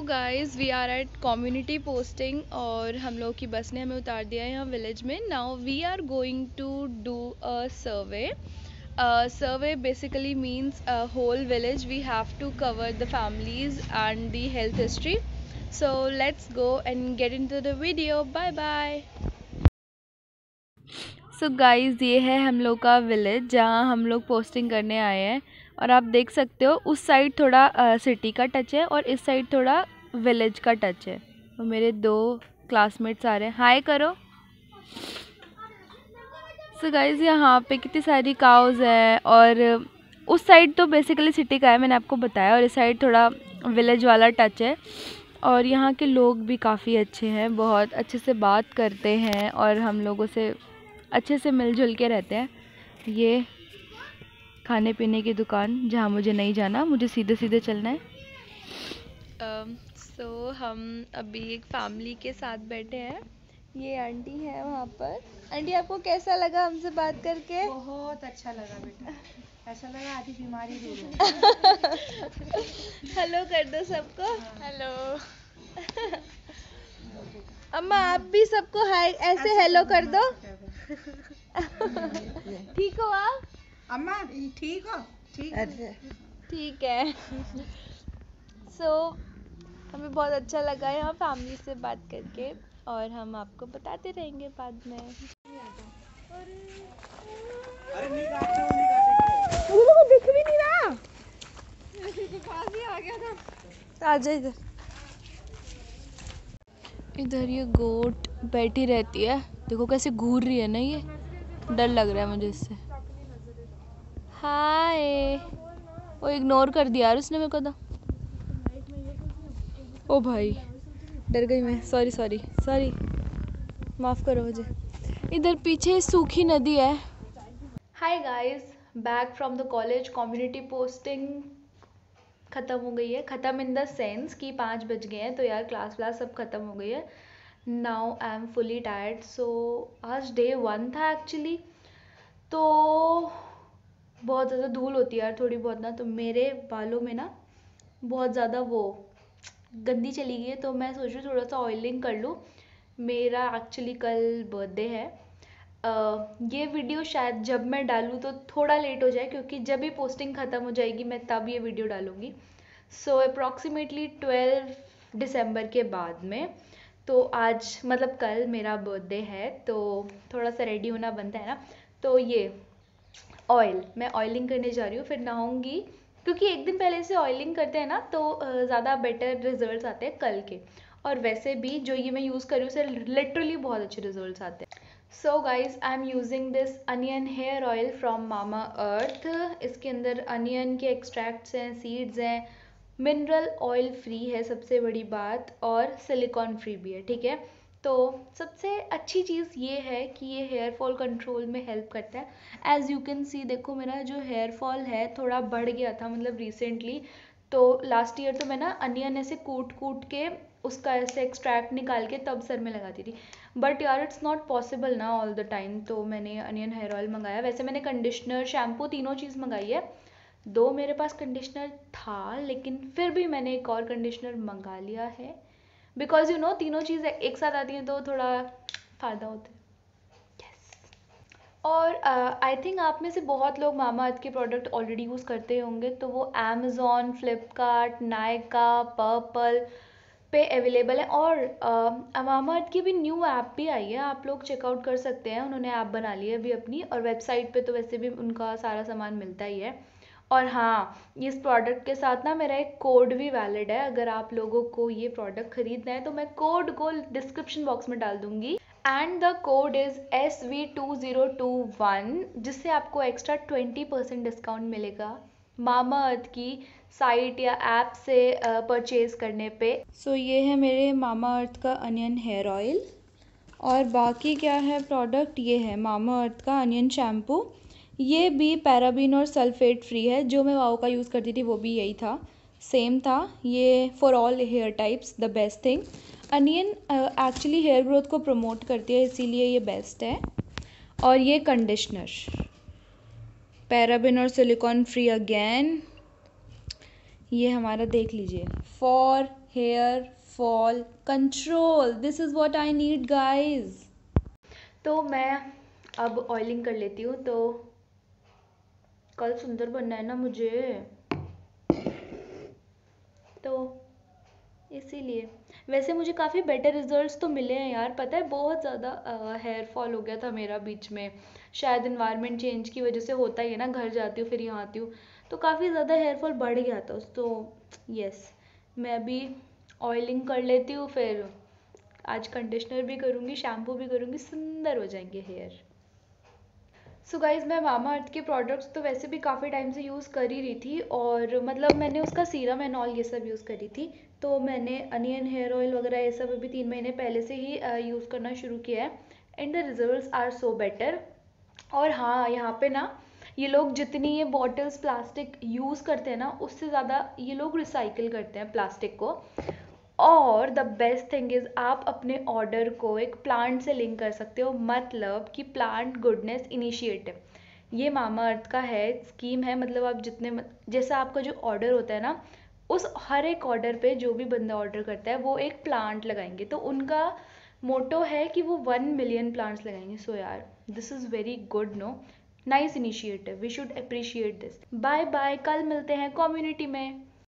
Guys we are at community posting और हम लोग की बस ने हमें उतार दिया है यहाँ विलेज में. Now we are going to do a survey. Survey basically means a whole village. We have to cover the families and the health history. So let's go and get into the video. Bye bye. So guys ये है हम लोग का village जहाँ हम लोग posting करने आए हैं. और आप देख सकते हो उस साइड थोड़ा सिटी का टच है और इस साइड थोड़ा विलेज का टच है. और मेरे 2 क्लासमेट्स आ रहे हैं. हाय करो. सो गाइस यहाँ पे कितनी सारी काउज है और उस साइड तो बेसिकली सिटी का है, मैंने आपको बताया, और इस साइड थोड़ा विलेज वाला टच है. और यहाँ के लोग भी काफ़ी अच्छे हैं, बहुत अच्छे से बात करते हैं और हम लोगों से अच्छे से मिलजुल के रहते हैं. ये खाने पीने की दुकान जहाँ मुझे नहीं जाना, मुझे सीधे सीधे चलना है. सो हम अभी एक फैमिली के साथ बैठे हैं. ये आंटी है वहाँ पर. आंटी आपको कैसा लगा हमसे बात करके? बहुत अच्छा लगा बेटा, ऐसा लगा आधी बीमारी दूर हो. हेलो कर दो सबको. हेलो. अम्मा आप भी सबको हाय ऐसे हेलो कर दो. ठीक हो आप? अम्मा ठीक हो? ठीक है. सो हमें बहुत अच्छा लगा यहाँ फैमिली से बात करके और हम आपको बताते रहेंगे बाद में. वो दिख भी नहीं रहा. पास ही आ गया था. आ जा इधर. इधर ये गोट बैठी रहती है, देखो कैसे घूर रही है ना. ये डर लग रहा है मुझे इससे. हाय. वो इग्नोर कर दिया यार उसने मेरे को तो. ओ भाई डर गई मैं. सॉरी सॉरी सॉरी, माफ़ करो मुझे. इधर पीछे सूखी नदी है. Hi guys, back from the college. Community posting ख़त्म हो गई है. ख़त्म इन द सेंस कि 5 बज गए हैं तो यार क्लास व्लास सब ख़त्म हो गई है. Now I am fully tired. So आज डे 1 था एक्चुअली. तो बहुत ज़्यादा धूल होती है यार थोड़ी बहुत ना, तो मेरे बालों में ना बहुत ज़्यादा वो गंदी चली गई है. तो मैं सोच रही हूँ थोड़ा सा ऑयलिंग कर लूँ. मेरा एक्चुअली कल बर्थडे है. ये वीडियो शायद जब मैं डालूँ तो थोड़ा लेट हो जाए क्योंकि जब भी पोस्टिंग ख़त्म हो जाएगी मैं तब ये वीडियो डालूँगी. सो अप्रॉक्सीमेटली 12 दिसंबर के बाद में. तो आज मतलब कल मेरा बर्थडे है तो थोड़ा सा रेडी होना बनता है ना. तो ये ऑयल मैं ऑयलिंग करने जा रही हूँ, फिर नहाऊंगी क्योंकि एक दिन पहले से ऑयलिंग करते हैं ना तो ज़्यादा बेटर रिजल्ट्स आते हैं कल के. और वैसे भी जो ये मैं यूज़ कर रही हूँ उससे लिटरली बहुत अच्छे रिजल्ट्स आते हैं. So guys I am using this onion hair oil from Mamaearth. इसके अंदर अनियन के एक्सट्रैक्ट्स हैं, सीड्स हैं, मिनरल ऑयल फ्री है सबसे बड़ी बात, और सिलिकॉन फ्री भी है. ठीक है. तो सबसे अच्छी चीज़ ये है कि ये हेयर फॉल कंट्रोल में हेल्प करता है. एज़ यू कैन सी देखो मेरा जो हेयर फॉल है थोड़ा बढ़ गया था मतलब रिसेंटली. तो लास्ट ईयर तो मैं ना अनियन ऐसे कूट कूट के उसका ऐसे एक्सट्रैक्ट निकाल के तब सर में लगाती थी. बट यार इट्स नॉट पॉसिबल ना ऑल द टाइम. तो मैंने अनियन हेयर ऑयल मंगाया. वैसे मैंने कंडीशनर शैम्पू तीनों चीज़ मंगाई है. 2 मेरे पास कंडीशनर था लेकिन फिर भी मैंने एक और कंडीशनर मंगा लिया है बिकॉज यू नो तीनों चीज़ एक साथ आती हैं तो थोड़ा फ़ायदा होता है. और आई थिंक आप में से बहुत लोग मामा अर्थ के प्रोडक्ट ऑलरेडी यूज़ करते होंगे. तो वो अमेज़ॉन, फ्लिपकार्ट, नायका, पर्पल पे अवेलेबल है. और मामा अर्थ की भी न्यू ऐप भी आई है, आप लोग चेकआउट कर सकते हैं. उन्होंने ऐप बना ली है अभी अपनी, और वेबसाइट पे तो वैसे भी उनका सारा सामान मिलता ही है. और हाँ, इस प्रोडक्ट के साथ ना मेरा एक कोड भी वैलिड है. अगर आप लोगों को ये प्रोडक्ट खरीदना है तो मैं कोड को डिस्क्रिप्शन बॉक्स में डाल दूंगी. And the code is SV2021 जिससे आपको एक्स्ट्रा 20% डिस्काउंट मिलेगा मामा अर्थ की साइट या ऐप से परचेज़ करने पे. सो ये है मेरे मामा अर्थ का अनियन हेयर ऑयल. और बाकी क्या है प्रोडक्ट, ये है मामा अर्थ का अनियन शैम्पू. ये भी पैराबीन और सल्फेट फ्री है. जो मैं वाओ का यूज़ करती थी वो भी यही था, सेम था. ये for all hair types the best thing. Onion actually hair growth को प्रमोट करती है इसीलिए ये बेस्ट है. और ये कंडीशनर पैराबीन और सिलिकॉन फ्री अगेन. ये हमारा देख लीजिए for hair fall control, this is what I need guys. तो मैं अब ऑयलिंग कर लेती हूँ, तो कल सुंदर बनना है ना मुझे, तो इसीलिए। वैसे मुझे काफ़ी बेटर रिजल्ट्स तो मिले हैं यार, पता है बहुत ज़्यादा हेयर फॉल हो गया था मेरा बीच में, शायद इन्वायरमेंट चेंज की वजह से होता ही है ना, घर जाती हूँ फिर यहाँ आती हूँ, तो काफ़ी ज़्यादा हेयर फॉल बढ़ गया था। तो यस, मैं अभी ऑयलिंग कर लेती हूँ, फिर आज कंडीशनर भी करूँगी, शैम्पू भी करूँगी, सुंदर हो जाएंगे हेयर। सो गाइज़, मैं मामा अर्थ के प्रोडक्ट्स तो वैसे भी काफ़ी टाइम से यूज़ कर ही रही थी, और मतलब मैंने उसका सीरम एंड ऑल ये सब यूज़ करी थी, तो मैंने अनियन हेयर ऑयल वगैरह ये सब अभी 3 महीने पहले से ही यूज़ करना शुरू किया है, and the results are so better. और हाँ, यहाँ पे ना ये लोग जितनी ये बॉटल्स प्लास्टिक यूज़ करते हैं ना, उससे ज़्यादा ये लोग रिसाइकिल करते हैं प्लास्टिक को। और द बेस्ट थिंग इज़, आप अपने ऑर्डर को एक प्लांट से लिंक कर सकते हो, मतलब कि प्लांट गुडनेस इनिशिएटिव, ये मामा अर्थ का है, स्कीम है। मतलब आप जितने जैसा आपका जो ऑर्डर होता है ना, उस हर एक ऑर्डर पे जो भी बंदा ऑर्डर करता है वो एक प्लांट लगाएंगे, तो उनका मोटो है कि वो 1 मिलियन प्लांट्स लगाएंगे। सो यार, this is very good, no, nice initiative, we should appreciate this. Bye bye, कल मिलते हैं कम्युनिटी में।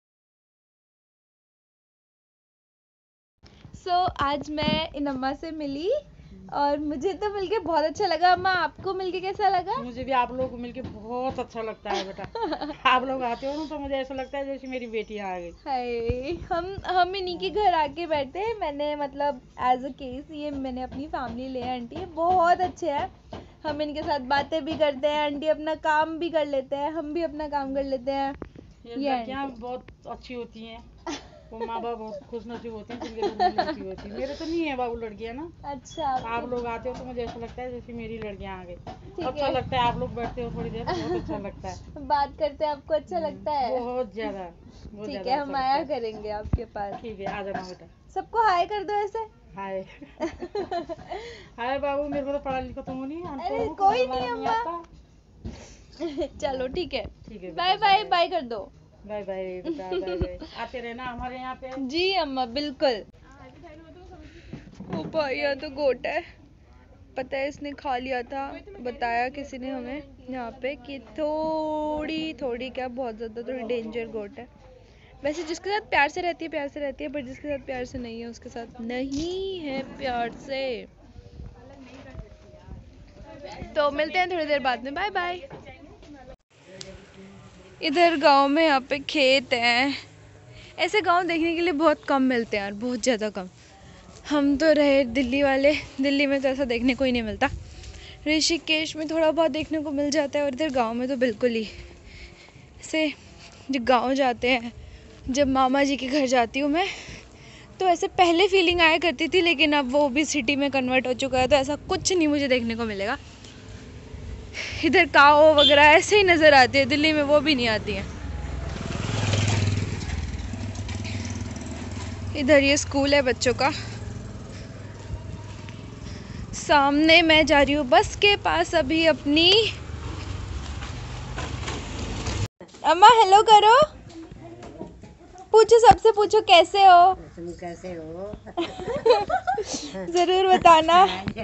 आज मैं इन अम्मा से मिली और मुझे तो मिलके बहुत अच्छा लगा। अम्मा, आपको मिलके कैसा लगा? मुझे भी आप लोगों को मिलके बहुत अच्छा लगता है बेटा। आप लोग आते हो ना तो मुझे ऐसा लगता है जैसे मेरी बेटी आ गई। हाय, हम इन्हीं के घर आके बैठे। मैंने मतलब एज अ केस ये मैंने अपनी फैमिली ले, आंटी बहुत अच्छे हैं, हम इनके साथ बातें भी करते हैं, आंटी अपना काम भी कर लेते हैं, हम भी अपना काम कर लेते हैं। ये लड़कियां बहुत अच्छी होती हैं, वो माँ बाप बहुत खुश नसीब होते हैं जिनके घर में लड़की होती है। मेरे तो नहीं है बाबू लड़कियां ना। अच्छा, आप लोग आते हो तो मुझे ऐसा लगता है जैसे मेरी लड़कियां आ गई। अच्छा है। लगता है, आप लोग बैठते हो थोड़ी देर, बहुत अच्छा लगता है। बात करते हैं, आपको अच्छा लगता है? बहुत ज्यादा, बहुत ठीक ज्यादा है, अच्छा हम लगता आया है। करेंगे आपके पास। ठीक है, आ जाना बेटा। सबको हाय कर दो ऐसे। हाय। हाय बाबू, मेरे को तो पढ़ा लिखा तुम नहीं, अरे अनपढ़ हूँ, कोई पढ़ना नहीं नहीं अम्मा। आता। चलो ठीक है, ठीक है बाय बेटा, बाय, बाय कर दो। बाय बाय बेटा, बाय बाय। आते रहना हमारे यहाँ पे। जी अम्मा, बिल्कुल। ओ भैया तो गोट है, पता है इसने खा लिया था, बताया किसी ने हमें यहाँ पे कि थोड़ी थोड़ी क्या, बहुत ज़्यादा थोड़ी डेंजर गोट है। वैसे जिसके साथ प्यार से रहती है प्यार से रहती है, बट जिसके साथ प्यार से नहीं है उसके साथ नहीं है प्यार से। तो मिलते हैं थोड़ी देर बाद में, बाय बाय। इधर गांव में यहाँ पे खेत हैं, ऐसे गांव देखने के लिए बहुत कम मिलते हैं यार, बहुत ज़्यादा कम। हम तो रहे दिल्ली वाले, दिल्ली में तो ऐसा देखने को ही नहीं मिलता। ऋषिकेश में थोड़ा बहुत देखने को मिल जाता है, और इधर गांव में तो बिल्कुल ही। ऐसे जब गांव जाते हैं, जब मामा जी के घर जाती हूँ मैं, तो ऐसे पहले फीलिंग आया करती थी, लेकिन अब वो भी सिटी में कन्वर्ट हो चुका है, तो ऐसा कुछ नहीं मुझे देखने को मिलेगा। इधर काओ वगैरह ऐसे ही नज़र आती है, दिल्ली में वो भी नहीं आती हैं। इधर ये स्कूल है बच्चों का, सामने मैं जा रही हूँ बस के पास अभी अपनी। अम्मा हेलो करो, पूछो, सबसे पूछो कैसे हो? तुम कैसे हो? जरूर बताना।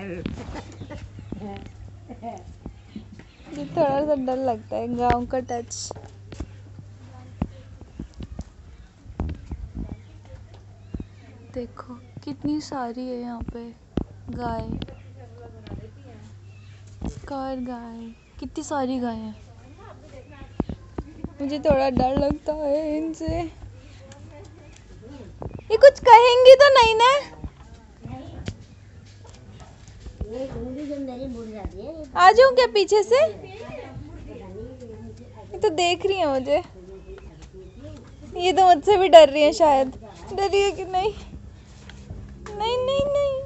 ये थोड़ा सा डर लगता है, गांव का टच। देखो कितनी सारी है यहाँ पे गाय, कार गाय, कितनी सारी गाय हैं। मुझे थोड़ा डर लगता है इनसे, ये कुछ कहेंगी तो नहीं ना? आ जाऊं क्या पीछे से? ये तो देख रही है मुझे, ये तो मुझसे भी डर रही है शायद। डर रही है कि नहीं? नहीं नहीं नहीं।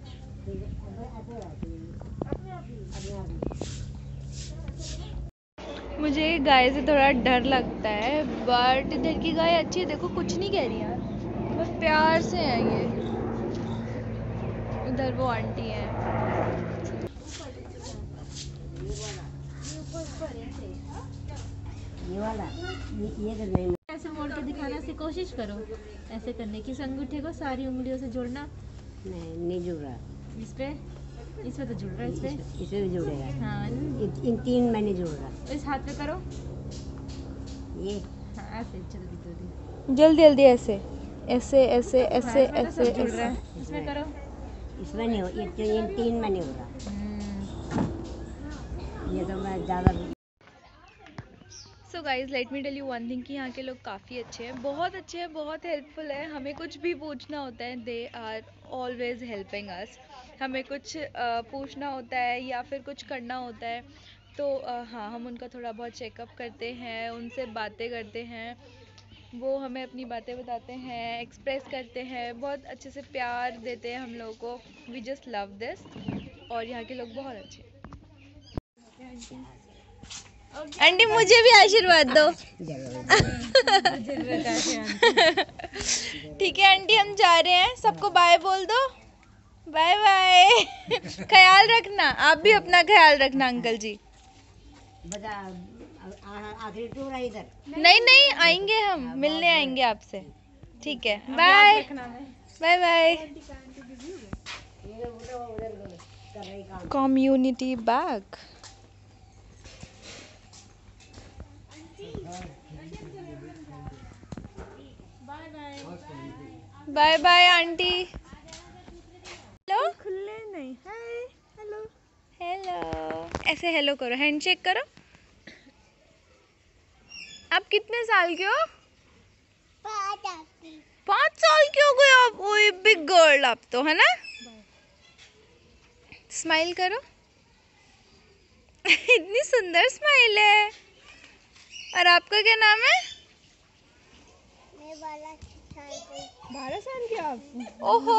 मुझे गाय से थोड़ा डर लगता है, बट इधर की गाय अच्छी है, देखो कुछ नहीं कह रही यार, बस प्यार से है ये। इधर वो आंटी है। ये वाला, ये तो नहीं। ऐसे मोड़ के दिखाना से कोशिश करो, ऐसे करने की। इस अंगूठे को सारी उंगलियों से जोड़ना। नहीं जुड़ रहा। इस पे तो जुड़ रहा है। इसे भी जुड़ेगा। हाँ, इन 3 में नहीं जुड़ रहा। इस हाथ पे करो। ये हाँ, ऐसे जल्दी जल्दी जल्दी ऐसे ऐसे ऐसे ऐसे हाँ, इसमें तो ऐसे सब जुड़ ऐसे। रहा है। इसमें करो। इसमें नहीं हो, इन 3 में नहीं हो रहा। ये तो मैं ज़्यादा। So guys let me tell you one thing कि यहाँ के लोग काफ़ी अच्छे हैं, बहुत अच्छे हैं, बहुत हेल्पफुल है। हमें कुछ भी पूछना होता है, they are always helping us. हमें कुछ पूछना होता है या फिर कुछ करना होता है तो हाँ, हम उनका थोड़ा बहुत चेकअप करते हैं, उनसे बातें करते हैं, वो हमें अपनी बातें बताते हैं, एक्सप्रेस करते हैं, बहुत अच्छे से प्यार देते हैं हम लोगों को। We just love this. और यहाँ के लोग बहुत अच्छे हैं। आंटी मुझे भी आशीर्वाद दो। ठीक है आंटी, हम जा रहे हैं, सबको बाय बोल दो। Bye bye. ख्याल रखना, आप भी अपना ख्याल रखना अंकल जी। आखिरी टूर है इधर। नहीं आएंगे, हम मिलने आएंगे आपसे। ठीक है, bye bye bye. Community bag. Bye bye aunty. Hello, खुले नहीं। हाय, हेलो हेलो, ऐसे हेलो करो, हैंडशेक करो। आप कितने साल के हो? 5 साल के हो गए आप? ओए बिग गर्ल आप तो, है ना? स्माइल करो। इतनी सुंदर स्माइल है। और आपका क्या नाम है? 12 साल के आप? ओहो,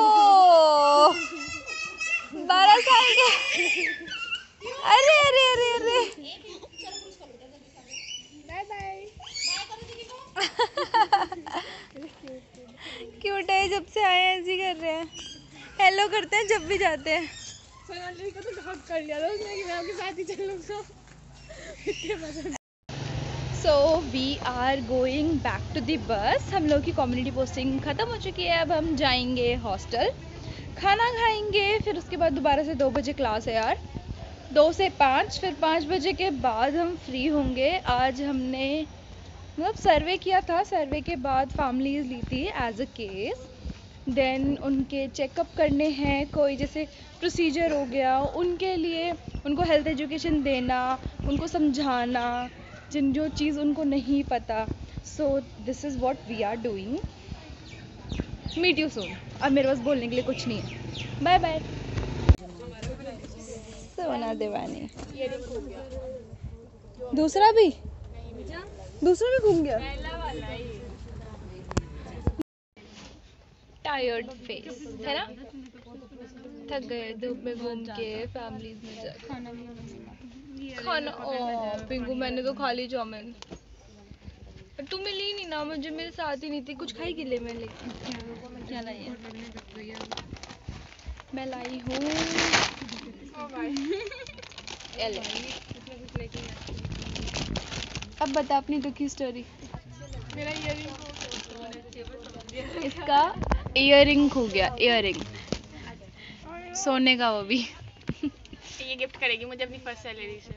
12 साल के। अरे अरे अरे अरे, बाय बाय। क्यूट है, जब से आए हैं ऐसे कर रहे हैं, हेलो करते हैं जब भी जाते हैं। सोनाली को तो हक कर लिया था उसने कि मैं आपके साथ ही चलूंगा। So we are going back to the bus. हम लोग की कम्युनिटी पोस्टिंग ख़त्म हो चुकी है, अब हम जाएंगे हॉस्टल, खाना खाएंगे, फिर उसके बाद दोबारा से 2 बजे क्लास है यार, 2 से 5, फिर 5 बजे के बाद हम फ्री होंगे। आज हमने मतलब सर्वे किया था, सर्वे के बाद फैमिलीज ली थी एज अ केस, देन उनके चेकअप करने हैं, कोई जैसे प्रोसीजर हो गया उनके लिए, उनको हेल्थ एजुकेशन देना, उनको समझाना जिन जो चीज़ उनको नहीं पता। So this is what we are doing. Meet you soon. अब मेरे पास बोलने के लिए कुछ नहीं है, बाय बाय। सोना देवानी। दूसरा भी घूम गया। टायर्ड फेस है ना, थक गए धूप में घूम के, फैमिलीज में जा खाना। ओ पिंकू, मैंने तो खा ली चाउमीन, तू मिली नहीं ना मुझे, मेरे साथ ही नहीं थी, कुछ खाई के लिए मैं लेके क्या लाई है? मैं लाई हूँ अब बता अपनी दुखी स्टोरी। मेरा इसका इयररिंग खो गया, इयररिंग सोने का, वो भी। ये गिफ्ट करेगी मुझे अपनी फर्स्ट सैलरी से।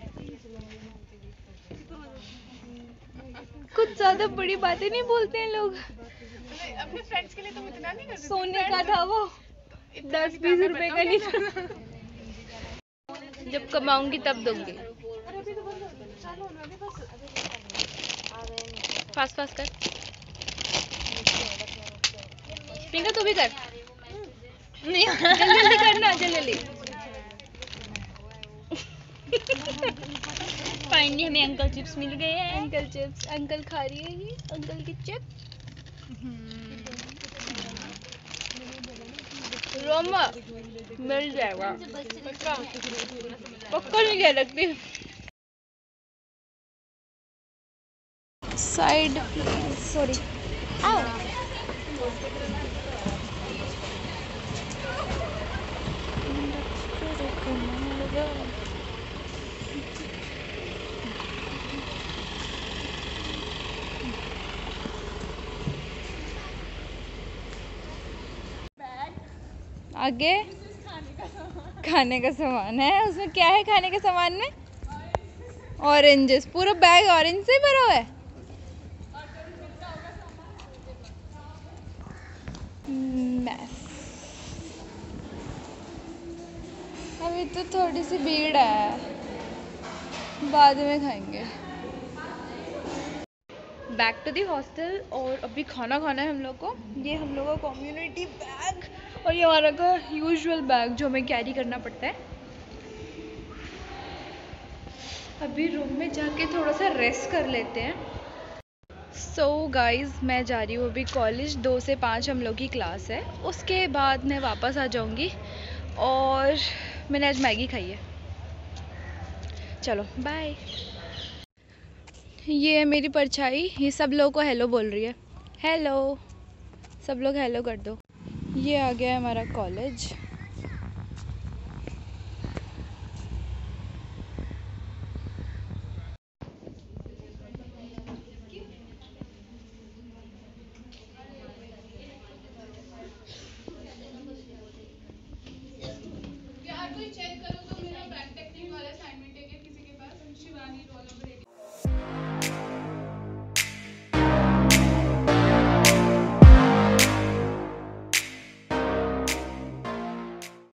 कुछ ज्यादा बड़ी बातें नहीं बोलते हैं लोग। अपने फ्रेंड्स के लिए तुम इतना नहीं करती। सोने का था वो, 10-20 रुपए का नहीं था। जब कमाऊंगी तब दूंगी। फास्ट फास्ट कर, पिंका तू भी कर। नहीं जल्दी जल्दी करना, जल्दी। फाइनली हमें अंकल चिप्स मिल गए हैं। अंकल चिप्स, अंकल खा रही है ये अंकल की चिप्स। रोमा मिल जाएगा पक्का, नहीं कह रखती। साइड सॉरी, आगे खाने का सामान है। उसमें क्या है खाने के सामान में? ऑरेंजेस। पूरा बैग ऑरेंज से भरा हुआ है। मैस। अभी तो थोड़ी सी भीड़ है, बाद में खाएंगे। बैक टू दी हॉस्टल और अभी खाना खाना है हम लोग को। ये हम लोग का कम्युनिटी बैग और ये हमारा का यूजुअल बैग जो हमें कैरी करना पड़ता है। अभी रूम में जाके थोड़ा सा रेस्ट कर लेते हैं। सो गाइज़, मैं जा रही हूँ अभी कॉलेज। 2 से 5 हम लोग की क्लास है, उसके बाद मैं वापस आ जाऊँगी। और मैंने आज मैगी खाई है। चलो बाय। ये है मेरी परछाई, ये सब लोगों को हेलो बोल रही है। हेलो, सब लोग हेलो कर दो। ये आ गया है हमारा कॉलेज। यार कोई चेक करो तो मेरा बैक टेक्निक वाला असाइनमेंट है क्या किसी के पास? Shivani roll number 18।